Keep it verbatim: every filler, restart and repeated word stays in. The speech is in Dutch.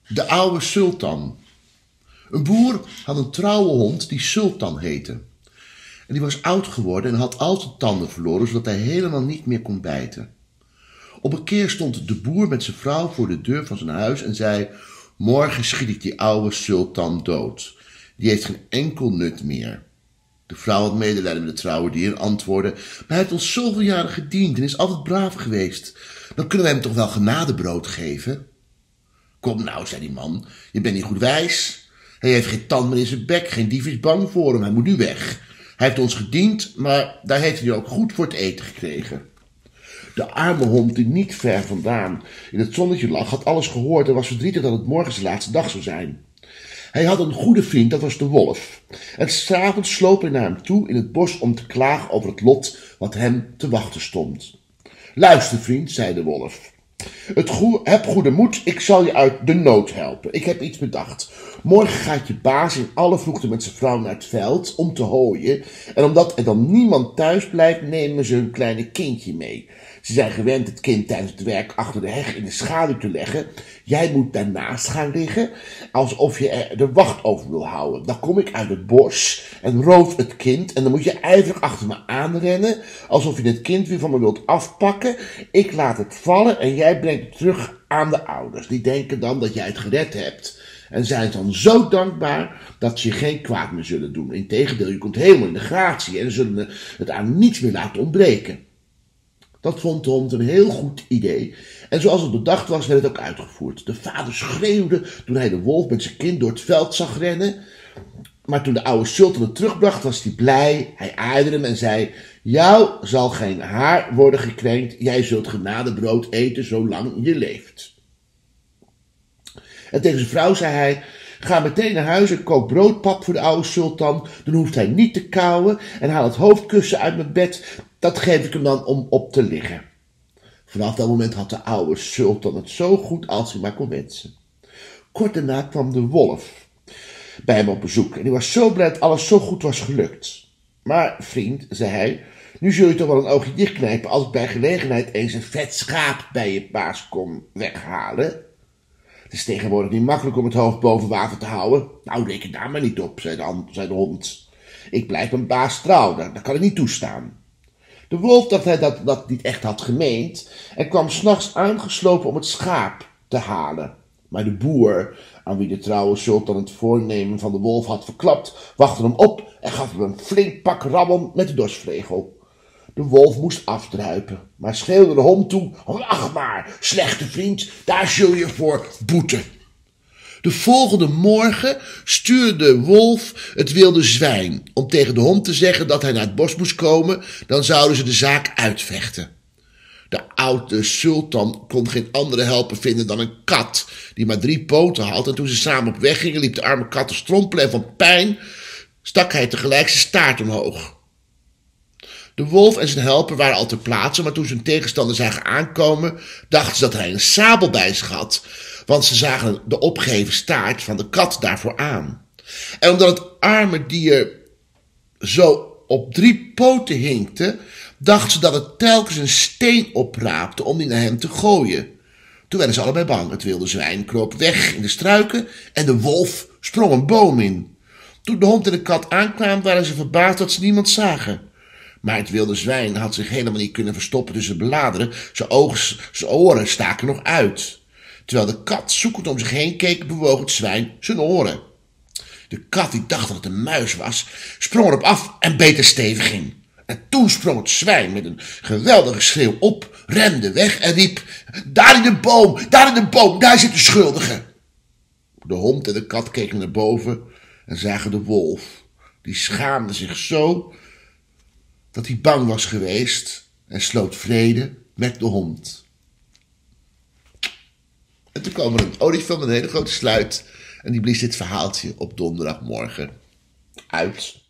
De oude sultan. Een boer had een trouwe hond die Sultan heette. En die was oud geworden en had al zijn tanden verloren, zodat hij helemaal niet meer kon bijten. Op een keer stond de boer met zijn vrouw voor de deur van zijn huis en zei: morgen schiet ik die oude Sultan dood. Die heeft geen enkel nut meer. De vrouw had medelijden met de trouwe dier en antwoordde: maar hij heeft ons zoveel jaren gediend en is altijd braaf geweest. Dan kunnen wij hem toch wel genadebrood geven? Kom nou, zei die man, je bent niet goed wijs. Hij heeft geen tand meer in zijn bek, geen dief is bang voor hem, hij moet nu weg. Hij heeft ons gediend, maar daar heeft hij ook goed voor het eten gekregen. De arme hond die niet ver vandaan in het zonnetje lag, had alles gehoord en was verdrietig dat het morgen zijn laatste dag zou zijn. Hij had een goede vriend, dat was de wolf. En 's avonds sloop hij naar hem toe in het bos om te klagen over het lot wat hem te wachten stond. Luister, vriend, zei de wolf. Het goe, heb goede moed, ik zal je uit de nood helpen. Ik heb iets bedacht. Morgen gaat je baas in alle vroegte met zijn vrouw naar het veld om te hooien. En omdat er dan niemand thuis blijft, nemen ze hun kleine kindje mee. Ze zijn gewend het kind tijdens het werk achter de heg in de schaduw te leggen. Jij moet daarnaast gaan liggen, alsof je er de wacht over wil houden. Dan kom ik uit het bos en roof het kind. En dan moet je ijverig achter me aanrennen, alsof je het kind weer van me wilt afpakken. Ik laat het vallen en jij brengt het terug aan de ouders. Die denken dan dat jij het gered hebt. En zijn dan zo dankbaar dat ze je geen kwaad meer zullen doen. Integendeel, je komt helemaal in de gratie en ze zullen het aan niets meer laten ontbreken. Dat vond de hond een heel goed idee. En zoals het bedacht was, werd het ook uitgevoerd. De vader schreeuwde toen hij de wolf met zijn kind door het veld zag rennen. Maar toen de oude sultan het terugbracht, was hij blij. Hij aaide hem en zei: jou zal geen haar worden gekrenkt. Jij zult genadebrood eten zolang je leeft. En tegen zijn vrouw zei hij: ga meteen naar huis en kook broodpap voor de oude sultan. Dan hoeft hij niet te kauwen en haal het hoofdkussen uit mijn bed. Dat geef ik hem dan om op te liggen. Vanaf dat moment had de oude sultan het zo goed als hij maar kon wensen. Kort daarna kwam de wolf bij hem op bezoek en hij was zo blij dat alles zo goed was gelukt. Maar vriend, zei hij, nu zul je toch wel een oogje dichtknijpen als ik bij gelegenheid eens een vet schaap bij je baas kom weghalen. Het is tegenwoordig niet makkelijk om het hoofd boven water te houden. Nou, reken daar maar niet op, zei de, zei de hond. Ik blijf mijn baas trouw, dat, dat kan ik niet toestaan. De wolf dacht hij dat dat niet echt had gemeend en kwam 's nachts aangeslopen om het schaap te halen. Maar de boer, aan wie de trouwe sultan het voornemen van de wolf had verklapt, wachtte hem op en gaf hem een flink pak rammel met de dorsvlegel. De wolf moest afdruipen, maar schreeuwde de hond toe: wacht maar, slechte vriend, daar zul je voor boeten. De volgende morgen stuurde de wolf het wilde zwijn om tegen de hond te zeggen dat hij naar het bos moest komen, dan zouden ze de zaak uitvechten. De oude sultan kon geen andere helper vinden dan een kat die maar drie poten had, en toen ze samen op weg gingen liep de arme kat te strompelen en van pijn stak hij tegelijk zijn staart omhoog. De wolf en zijn helper waren al ter plaatse, maar toen ze hun tegenstander zagen aankomen, dachten ze dat hij een sabel bij zich had, want ze zagen de opgeheven staart van de kat daarvoor aan. En omdat het arme dier zo op drie poten hinkte, dachten ze dat het telkens een steen opraapte om die naar hem te gooien. Toen werden ze allebei bang. Het wilde zwijn kroop weg in de struiken en de wolf sprong een boom in. Toen de hond en de kat aankwamen, waren ze verbaasd dat ze niemand zagen. Maar het wilde zwijn had zich helemaal niet kunnen verstoppen tussen de bladeren. Zijn ogen, zijn oren staken nog uit. Terwijl de kat zoekend om zich heen keek, bewoog het zwijn zijn oren. De kat, die dacht dat het een muis was, sprong erop af en beet er stevig in. En toen sprong het zwijn met een geweldige schreeuw op, rende weg en riep: daar in de boom, daar in de boom, daar zit de schuldige. De hond en de kat keken naar boven en zagen de wolf. Die schaamde zich zo dat hij bang was geweest en sloot vrede met de hond. En toen kwam er een olifant met een hele grote sluit en die blies dit verhaaltje op donderdagmorgen uit.